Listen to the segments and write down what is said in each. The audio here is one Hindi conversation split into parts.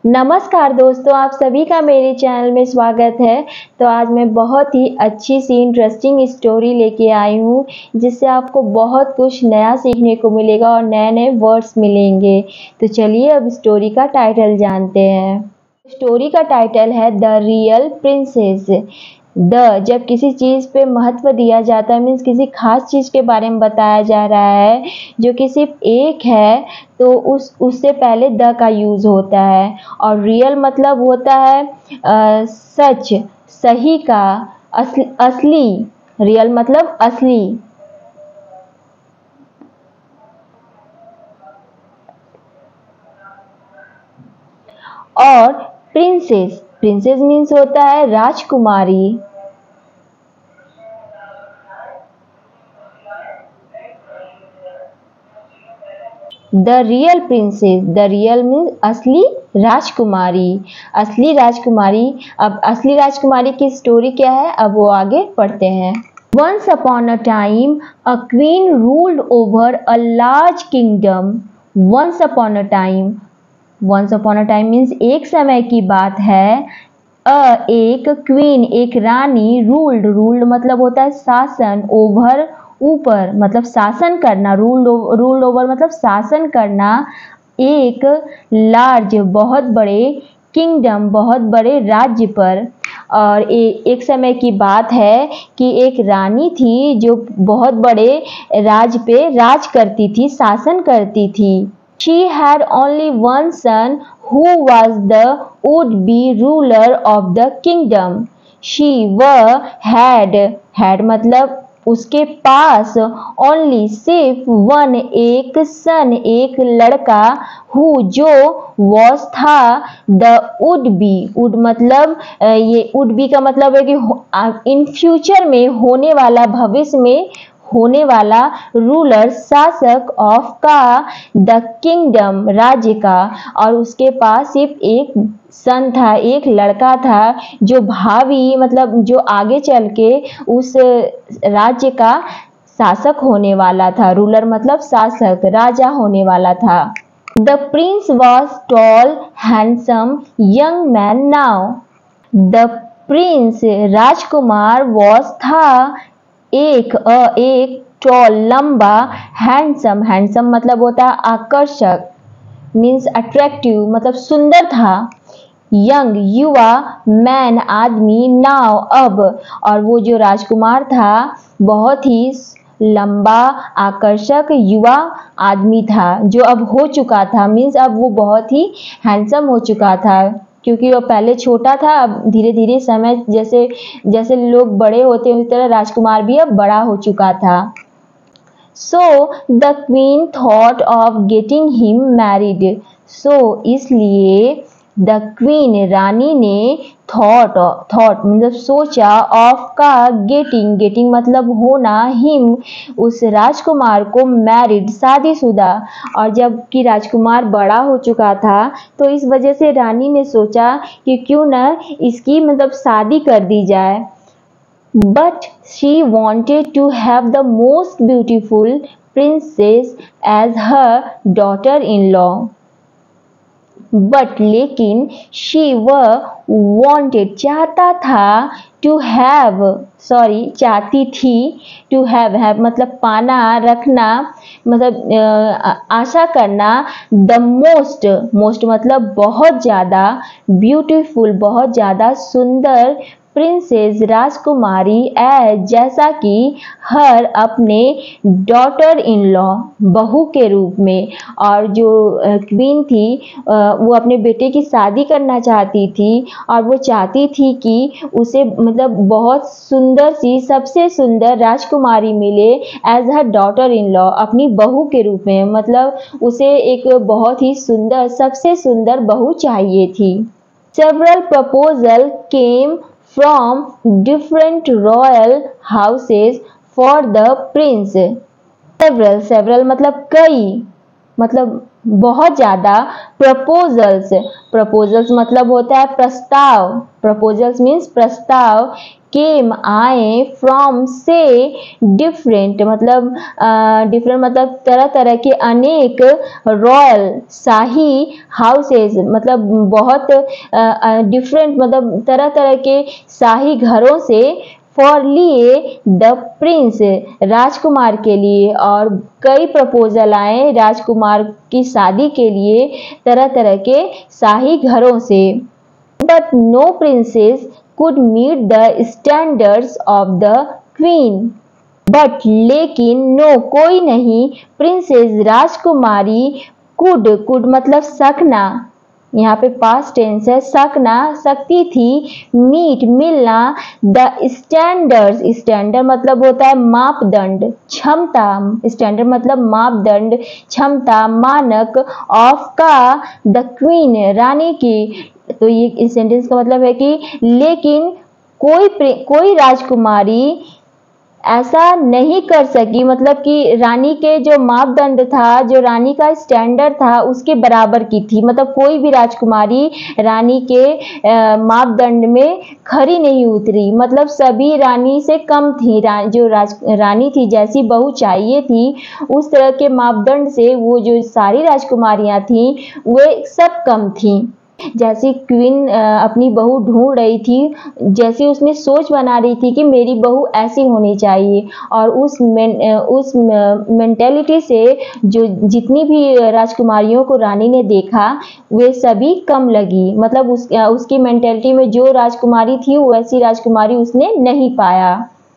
नमस्कार दोस्तों, आप सभी का मेरे चैनल में स्वागत है। तो आज मैं बहुत ही अच्छी सी इंटरेस्टिंग स्टोरी लेके आई हूँ, जिससे आपको बहुत कुछ नया सीखने को मिलेगा और नए नए वर्ड्स मिलेंगे। तो चलिए अब स्टोरी का टाइटल जानते हैं। स्टोरी का टाइटल है द रियल प्रिंसेस। जब किसी चीज़ पे महत्व दिया जाता है, मीन्स किसी खास चीज़ के बारे में बताया जा रहा है जो कि सिर्फ एक है, तो उससे पहले द का यूज़ होता है। और रियल मतलब होता है सच, सही का, असली। रियल मतलब असली। और प्रिंसेस, प्रिंसेस मीन्स होता है राजकुमारी। The real princess, the real means असली राजकुमारी। असली राजकुमारी। अब असली राजकुमारी की स्टोरी क्या है, अब वो आगे पढ़ते हैं। Once upon a time, a queen ruled over a large kingdom. Once upon a time, once upon a time means एक समय की बात है। एक क्वीन, एक रानी, रूल्ड मतलब होता है शासन, ओवर ऊपर मतलब शासन करना, रूल्ड ओवर मतलब शासन करना, एक लार्ज बहुत बड़े, किंगडम बहुत बड़े राज्य पर। और एक समय की बात है कि एक रानी थी जो बहुत बड़े राज्य पे राज करती थी, शासन करती थी। She had only one son who was the would-be ruler of the kingdom. She had मतलब उसके पास ओनली सिर्फ वन एक सन एक लड़का, हु जो वॉज था द वुड बी, वुड मतलब ये वुड बी का मतलब है कि इन फ्यूचर में होने वाला, भविष्य में होने वाला रूलर, शासक ऑफ का, द किंगडम राज्य का। और उसके पास सिर्फ एक सन था, एक लड़का था जो भावी मतलब जो आगे चल के उस राज्य का शासक होने वाला था। रूलर मतलब शासक, राजा होने वाला था। The prince was tall handsome young man now. The prince राजकुमार वॉज था एक टॉल लंबा, हैंडसम मतलब होता है आकर्षक, मीन्स अट्रैक्टिव मतलब सुंदर था। यंग युवा, मैन आदमी, नाउ अब। और वो जो राजकुमार था बहुत ही लंबा, आकर्षक युवा आदमी था, जो अब हो चुका था, मीन्स अब वो बहुत ही हैंडसम हो चुका था, क्योंकि वो पहले छोटा था। अब धीरे धीरे समय जैसे जैसे लोग बड़े होते हैं, उसी तरह राजकुमार भी अब बड़ा हो चुका था। So the queen thought of getting him married. So इसलिए द क्वीन रानी ने थॉट मतलब सोचा, ऑफ का गेटिंग मतलब होना, हिम उस राजकुमार को, मैरिड शादीशुदा। और जबकि राजकुमार बड़ा हो चुका था, तो इस वजह से रानी ने सोचा कि क्यों न इसकी मतलब शादी कर दी जाए। But she wanted to have the most beautiful princess as her daughter-in-law. But लेकिन she wanted चाहता था, चाहती थी, to have मतलब पाना, रखना, मतलब आशा करना, the most मतलब बहुत ज़्यादा, ब्यूटीफुल बहुत ज़्यादा सुंदर, प्रिंसेस राजकुमारी, एज जैसा कि, हर अपने डॉटर इन लॉ बहू के रूप में। और जो क्वीन थी वो अपने बेटे की शादी करना चाहती थी, और वो चाहती थी कि उसे मतलब बहुत सुंदर सी, सबसे सुंदर राजकुमारी मिले as her daughter in law, अपनी बहू के रूप में। मतलब उसे एक बहुत ही सुंदर, सबसे सुंदर बहू चाहिए थी। Several proposal came from different royal houses for the prince. Several मतलब कई, मतलब बहुत ज़्यादा। प्रपोजल्स मतलब होता है प्रस्ताव। प्रपोजल्स मीन्स प्रस्ताव। केम आए, फ्रॉम से डिफरेंट मतलब डिफरेंट मतलब तरह तरह के अनेक, रॉयल शाही, हाउसेज मतलब बहुत डिफरेंट मतलब तरह तरह के शाही घरों से, फॉर लिए द प्रिंस राजकुमार के लिए, और कई प्रपोजल आए राजकुमार की शादी के लिए तरह तरह के शाही घरों से। But no princess could meet the standards of the queen. But लेकिन नो कोई नहीं, प्रिंसेस राजकुमारी, कुड मतलब सकना, यहाँ पे पास्ट टेंस है, सकना सकती थी, मीट मिलना, द स्टैंडर्ड, स्टैंडर्ड मतलब होता है मापदंड, क्षमता, स्टैंडर्ड मतलब मापदंड, क्षमता, मानक, ऑफ का, द क्वीन रानी की। तो ये इस सेंटेंस का मतलब है कि लेकिन कोई राजकुमारी ऐसा नहीं कर सकी, मतलब कि रानी के जो मापदंड था, जो रानी का स्टैंडर्ड था उसके बराबर की थी। मतलब कोई भी राजकुमारी रानी के मापदंड में खरी नहीं उतरी, मतलब सभी रानी से कम थी। जो रानी थी, जैसी बहू चाहिए थी उस तरह के मापदंड से वो जो सारी राजकुमारियां थी वे सब कम थी। जैसी क्वीन अपनी बहू ढूंढ रही थी, जैसी उसने सोच बना रही थी कि मेरी बहू ऐसी होनी चाहिए, और उस मेंटेलिटी से जो जितनी भी राजकुमारियों को रानी ने देखा वे सभी कम लगी। मतलब उसकी मेंटेलिटी में जो राजकुमारी थी वैसी राजकुमारी उसने नहीं पाया।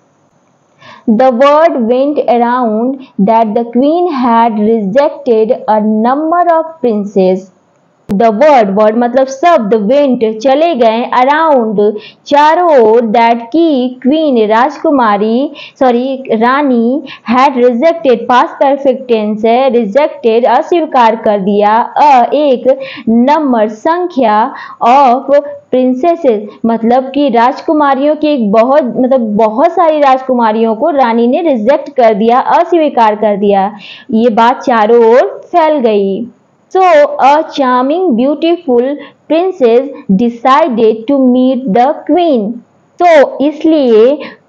The word went around that the queen had rejected a number of princes. The word मतलब शब्द, वेंट चले गए, अराउंड चारों ओर, दैट की क्वीन राजकुमारी रानी, had rejected past perfect tense है, रिजेक्टेड अस्वीकार कर दिया, एक नंबर संख्या, ऑफ प्रिंसेसेस मतलब कि राजकुमारियों की एक बहुत सारी राजकुमारियों को रानी ने रिजेक्ट कर दिया, अस्वीकार कर दिया। ये बात चारों ओर फैल गई। So a charming, beautiful princess decided to meet the queen. इसलिए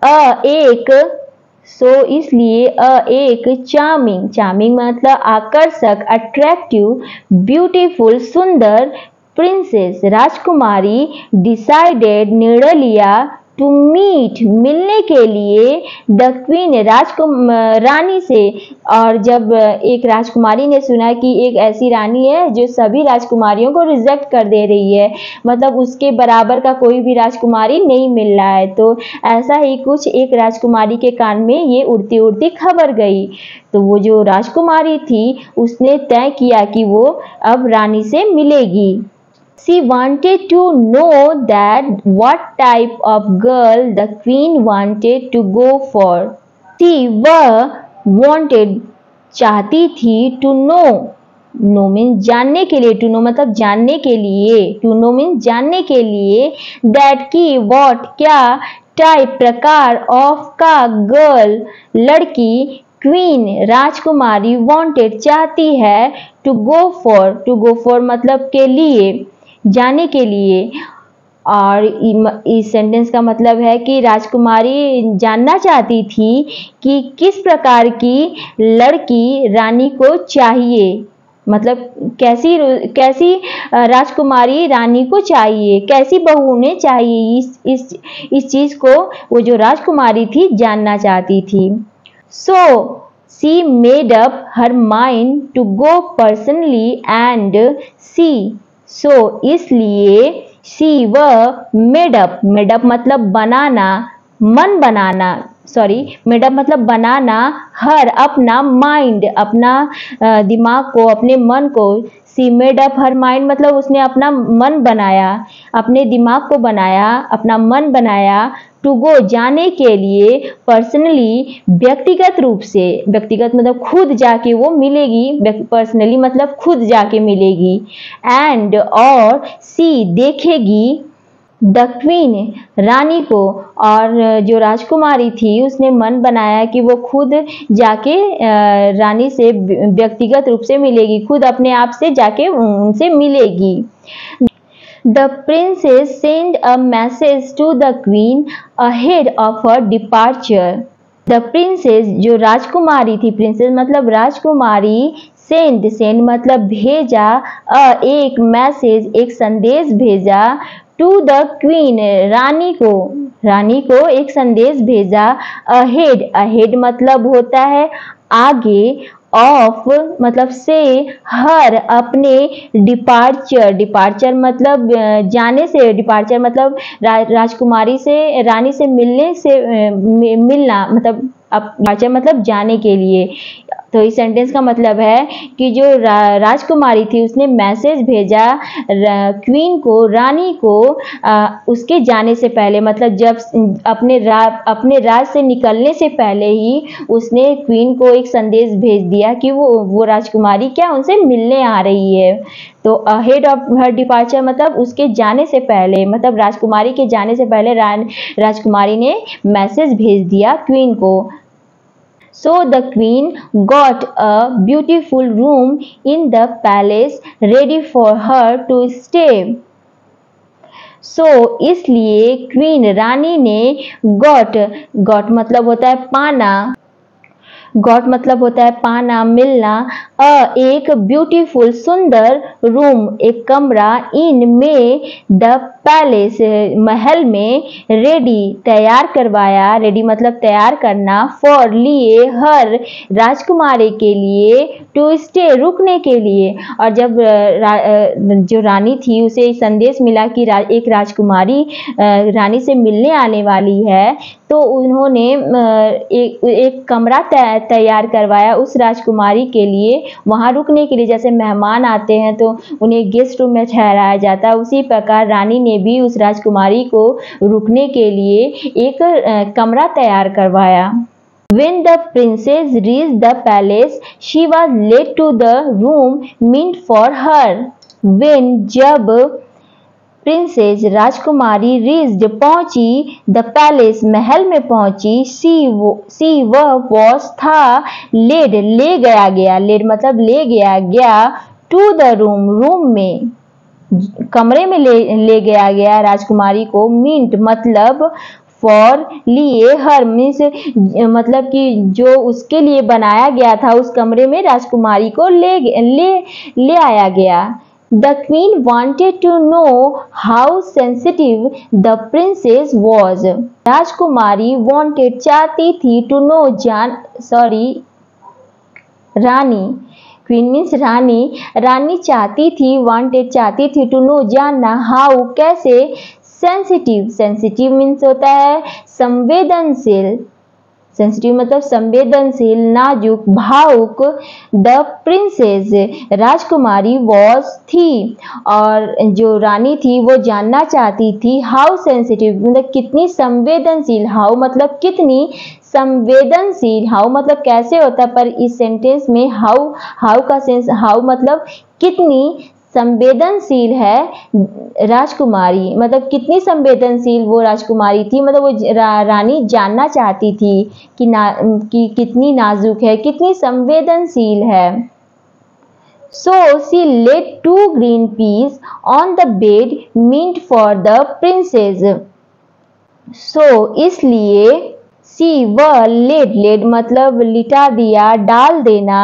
एक charming मतलब आकर्षक, attractive, beautiful ब्यूटीफुल, princess राजकुमारी, decided निर्णय लिया, टू मीट मिलने के लिए, द क्वीन रानी से। और जब एक राजकुमारी ने सुना कि एक ऐसी रानी है जो सभी राजकुमारियों को रिजेक्ट कर दे रही है, मतलब उसके बराबर का कोई भी राजकुमारी नहीं मिल रहा है, तो ऐसा ही कुछ एक राजकुमारी के कान में ये उड़ती उड़ती खबर गई। तो वो जो राजकुमारी थी उसने तय किया कि वो अब रानी से मिलेगी। She wanted to know that what type of girl the queen wanted to go for. वह wanted चाहती थी, to know means जानने के लिए, to know मतलब जानने के लिए, to know means जानने के लिए, that की what क्या, type प्रकार, of का girl लड़की, क्वीन राजकुमारी, wanted चाहती है, to go for मतलब के लिए, जाने के लिए। और इस सेंटेंस का मतलब है कि राजकुमारी जानना चाहती थी कि किस प्रकार की लड़की रानी को चाहिए, मतलब कैसी राजकुमारी रानी को चाहिए, कैसी बहू उन्हें चाहिए। इस चीज को वो जो राजकुमारी थी जानना चाहती थी। So she made up her mind to go personally and see. इसलिए वह मेड अप मतलब बनाना, मन बनाना, मेड अप मतलब बनाना, हर अपना, माइंड अपना दिमाग को, अपने मन को। She made up her mind मतलब उसने अपना मन बनाया, अपने दिमाग को बनाया, अपना मन बनाया, टू गो जाने के लिए, पर्सनली व्यक्तिगत रूप से, व्यक्तिगत मतलब खुद जाके वो मिलेगी, पर्सनली मतलब खुद जाके मिलेगी, एंड और सी देखेगी, द क्वीन रानी को, और जो राजकुमारी थी उसने मन बनाया कि वो खुद जाके रानी से व्यक्तिगत रूप से मिलेगी, खुद अपने आप से जाके उनसे मिलेगी। The princess sent a message to the queen ahead of her departure. The princess जो राजकुमारी थी, प्रिंसेस मतलब राजकुमारी, सेंड मतलब भेजा, एक मैसेज एक संदेश भेजा, टू द क्वीन रानी को एक संदेश भेजा, अहेड मतलब होता है आगे, ऑफ मतलब से, हर अपने, डिपार्चर मतलब जाने से, डिपार्चर मतलब राजकुमारी से रानी से मिलने से मिलना मतलब डिपार्चर मतलब जाने के लिए। तो इस सेंटेंस का मतलब है कि जो राजकुमारी थी उसने मैसेज भेजा क्वीन को, रानी को, उसके जाने से पहले, मतलब जब अपने राज से निकलने से पहले ही उसने क्वीन को एक संदेश भेज दिया कि वो राजकुमारी क्या उनसे मिलने आ रही है। तो अहेड ऑफ हर डिपार्चर मतलब उसके जाने से पहले, मतलब राजकुमारी के जाने से पहले राजकुमारी ने मैसेज भेज दिया क्वीन को। So the queen got a beautiful room in the palace ready for her to stay. So इसलिए क्वीन रानी ने got मतलब होता है पाना, गॉट मतलब होता है पाना, मिलना, एक ब्यूटीफुल सुंदर रूम एक कमरा, इन में, द पैलेस महल में, रेडी तैयार करवाया, रेडी मतलब तैयार करना, फॉर लिए, हर राजकुमारी के लिए, टू स्टे रुकने के लिए। और जब जो रानी थी उसे संदेश मिला कि एक राजकुमारी रानी से मिलने आने वाली है, तो उन्होंने एक कमरा तैयार करवाया उस राजकुमारी के लिए, वहां रुकने के लिए। जैसे मेहमान आते हैं तो उन्हें गेस्ट रूम में ठहराया जाता है, उसी प्रकार रानी ने भी उस राजकुमारी को रुकने के लिए एक कमरा तैयार करवाया। When the princess reached the palace, she was led to the room meant for her. When जब प्रिंसेस राजकुमारी रीच्ड पहुंची, द पैलेस महल में पहुंची, सी वह वॉज था, लेड ले गया, लेड मतलब ले गया, टू द रूम में, कमरे में ले गया राजकुमारी को, मींट मतलब फॉर लिए, हर मीन्स मतलब कि जो उसके लिए बनाया गया था उस कमरे में राजकुमारी को ले आया गया। The queen wanted to know how sensitive the princess was. Rajkumari wanted चाहती थी, to know रानी, क्वीन मीन्स रानी चाहती थी, wanted चाहती थी, to know जानना, how कैसे, सेंसिटिव मीन्स होता है संवेदनशील, सेंसिटिव मतलब संवेदनशील, नाजुक, भावुक, द प्रिंसेस राजकुमारी वॉज थी, और जो रानी थी वो जानना चाहती थी, हाउ सेंसिटिव मतलब कितनी संवेदनशील, हाउ मतलब कितनी, संवेदनशील हाउ मतलब कैसे होता है, पर इस सेंटेंस में हाउ का सेंस, हाउ मतलब कितनी संवेदनशील है राजकुमारी, मतलब कितनी संवेदनशील वो राजकुमारी थी, मतलब वो रानी जानना चाहती थी कि कितनी नाजुक है, कितनी संवेदनशील है। So she laid 2 green peas on the bed meant for the princess. So इसलिए she वह laid मतलब लिटा दिया, डाल देना,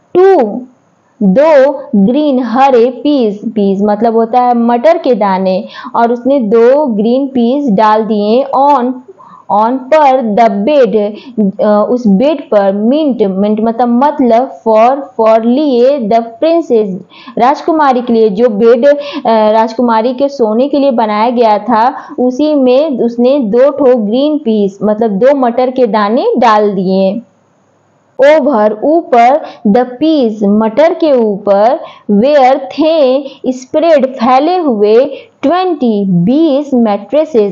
2 ग्रीन हरे, पीस मतलब होता है मटर के दाने, और उसने 2 ग्रीन पीस डाल दिए, ऑन पर, द बेड उस बेड पर, मिंट मतलब फॉर लिए, द प्रिंसेस राजकुमारी के लिए, जो बेड राजकुमारी के सोने के लिए बनाया गया था उसी में उसने 2 ग्रीन पीस मतलब 2 मटर के दाने डाल दिए। ओवर ऊपर, द पीस मटर के ऊपर, वेयर थे स्प्रेड फैले हुए, 20 मैट्रेसेस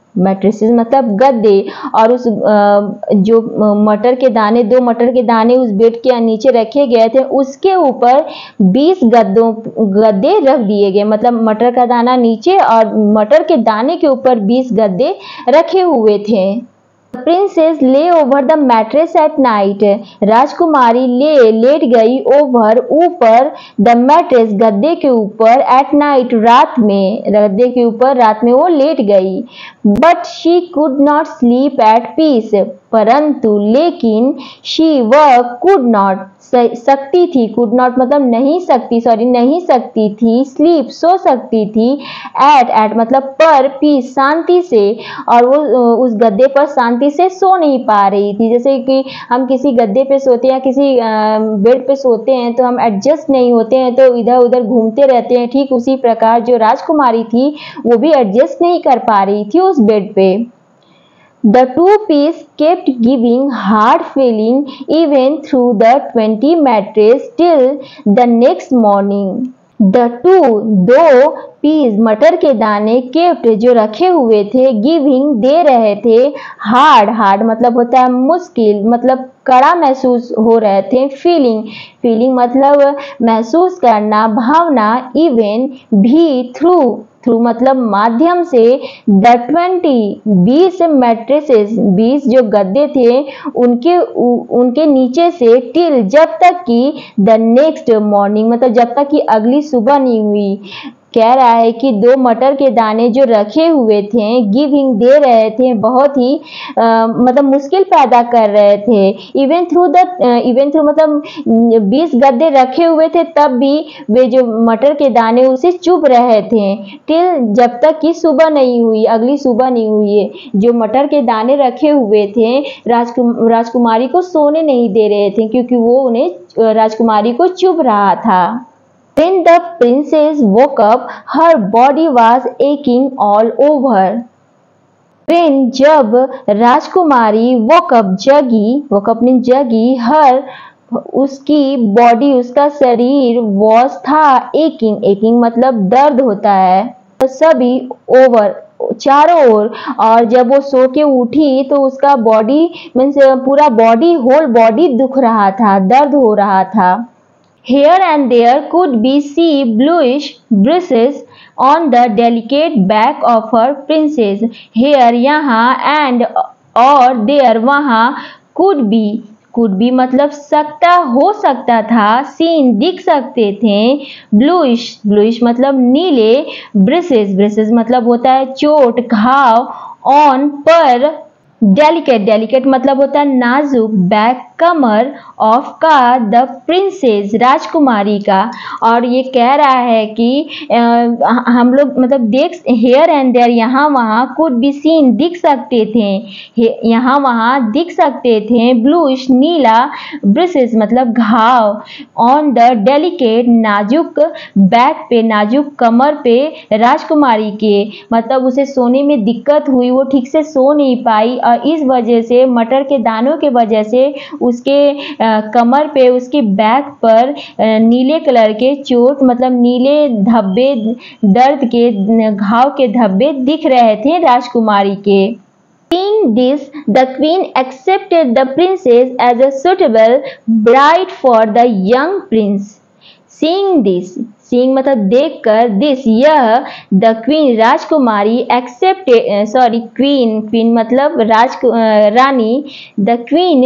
मैट्रेसेस मतलब गद्दे, और उस जो मटर के दाने, 2 मटर के दाने उस बेड के नीचे रखे गए थे, उसके ऊपर 20 गद्दे रख दिए गए। मतलब मटर का दाना नीचे और मटर के दाने के ऊपर 20 गद्दे रखे हुए थे। Princess lay over the mattress at night, राजकुमारी लेट गई ओवर ऊपर, द मैट्रेस गद्दे के ऊपर, एट नाइट रात में, गद्दे के ऊपर रात में वो लेट गई। But she could not sleep at peace, परंतु लेकिन शी वह कुड नॉट सकती थी, कुड नॉट मतलब नहीं सकती, सॉरी नहीं सकती थी, स्लीप सो सकती थी, एट मतलब पर, पीस शांति से, और वो उस गद्दे पर शांति से सो नहीं पा रही थी। जैसे कि हम किसी गद्दे पे सोते हैं या किसी बेड पे सोते हैं तो हम एडजस्ट नहीं होते हैं, तो इधर उधर घूमते रहते हैं। ठीक उसी प्रकार जो राजकुमारी थी वो भी एडजस्ट नहीं कर पा रही थी उस बेड पे। The two piece kept giving hard feeling even through the 20 mattress till the next morning. The two, दो पीस मटर के दाने, केप्ट जो रखे हुए थे, गिविंग दे रहे थे, हार्ड मतलब होता है मुश्किल, मतलब कड़ा महसूस हो रहे थे, फीलिंग मतलब महसूस करना, भावना, इवन भी, थ्रू मतलब माध्यम से, द 20 मैट्रेसेस 20 जो गद्दे थे उनके नीचे से, टिल जब तक कि द नेक्स्ट मॉर्निंग मतलब जब तक कि अगली सुबह नहीं हुई। कह रहा है कि 2 मटर के दाने जो रखे हुए थे, गिविंग दे रहे थे, बहुत ही मतलब मुश्किल पैदा कर रहे थे। इवन थ्रू मतलब 20 गद्दे रखे हुए थे, तब भी वे जो मटर के दाने उसे चुभ रहे थे, टिल जब तक कि सुबह नहीं हुई, अगली सुबह नहीं हुई है। जो मटर के दाने रखे हुए थे राजकुमारी को सोने नहीं दे रहे थे, क्योंकि वो उन्हें राजकुमारी को चुभ रहा था। When the princess woke up, her body was aching all over. When जब राजकुमारी woke up जगी, her उसकी बॉडी उसका शरीर was था aching मतलब दर्द होता है, तो सभी ओवर चारों ओर, और जब वो सो के उठी तो उसका बॉडी मीन्स पूरा बॉडी, होल बॉडी दुख रहा था, दर्द हो रहा था। Here and there could be see bluish bruises on the delicate back of her princess. Here यहाँ, and और there वहाँ, could be मतलब हो सकता था, सीन दिख सकते थे, ब्लूइश मतलब नीले, ब्रिसेस मतलब होता है चोट, घाव, ऑन पर, डेलिकेट मतलब होता है नाजुक, बैक कमर, ऑफ का, द प्रिंसेस राजकुमारी का। और ये कह रहा है कि हम लोग मतलब देख, हेयर एंड देयर यहाँ वहाँ, कुड बी सीन दिख सकते थे, यहाँ वहाँ दिख सकते थे, ब्लूइश नीला, ब्रिसेस मतलब घाव, ऑन द डेलिकेट नाजुक, बैक पे नाजुक कमर पे राजकुमारी के, मतलब उसे सोने में दिक्कत हुई, वो ठीक से सो नहीं पाई, और इस वजह से मटर के दानों के वजह से उसके कमर पे, उसकी बैक पर नीले कलर के चोट मतलब नीले धब्बे, दर्द के घाव के धब्बे दिख रहे थे राजकुमारी के। Seeing this, the queen accepted the princess as a suitable bride for the young prince. Seeing मतलब देखकर, this यह, the queen राजकुमारी, queen मतलब रानी, the queen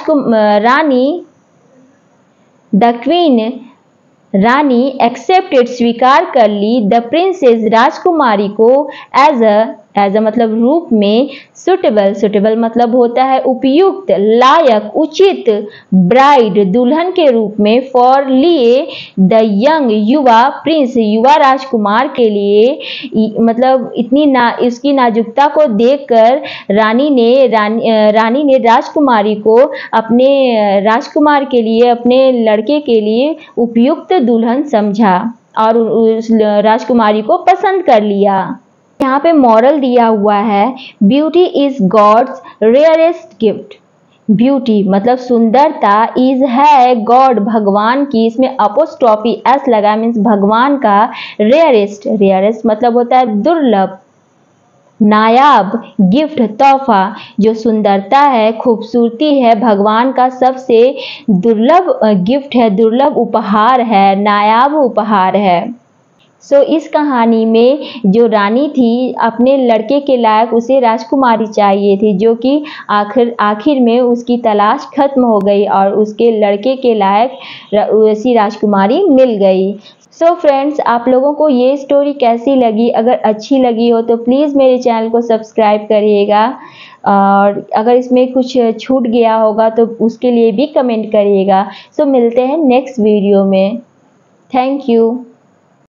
रानी एक्सेप्टेड स्वीकार कर ली, द प्रिंसेस राजकुमारी को, एज अ मतलब रूप में, सुटेबल मतलब होता है उपयुक्त, लायक, उचित, ब्राइड दुल्हन के रूप में, फॉर लिए, द यंग युवा प्रिंस युवा राजकुमार के लिए, मतलब इसकी नाजुकता को देखकर रानी ने राजकुमारी को अपने राजकुमार के लिए, अपने लड़के के लिए उपयुक्त दुल्हन समझा और उस राजकुमारी को पसंद कर लिया। यहाँ पे मॉरल दिया हुआ है, beauty is God's rarest gift. Beauty मतलब सुंदरता, इज है, गॉड भगवान की, इसमें अपोस्ट्रॉफी एस लगा, मीन्स भगवान का, रेयरेस्ट मतलब होता है दुर्लभ, नायाब गिफ्ट तोहफा, जो सुंदरता है, खूबसूरती है, भगवान का सबसे दुर्लभ गिफ्ट है, दुर्लभ उपहार है, नायाब उपहार है। इस कहानी में जो रानी थी अपने लड़के के लायक उसे राजकुमारी चाहिए थी, जो कि आखिर में उसकी तलाश खत्म हो गई और उसके लड़के के लायक वैसी राजकुमारी मिल गई। फ्रेंड्स, आप लोगों को ये स्टोरी कैसी लगी? अगर अच्छी लगी हो तो प्लीज़ मेरे चैनल को सब्सक्राइब करिएगा, और अगर इसमें कुछ छूट गया होगा तो उसके लिए भी कमेंट करिएगा। मिलते हैं नेक्स्ट वीडियो में। Thank you.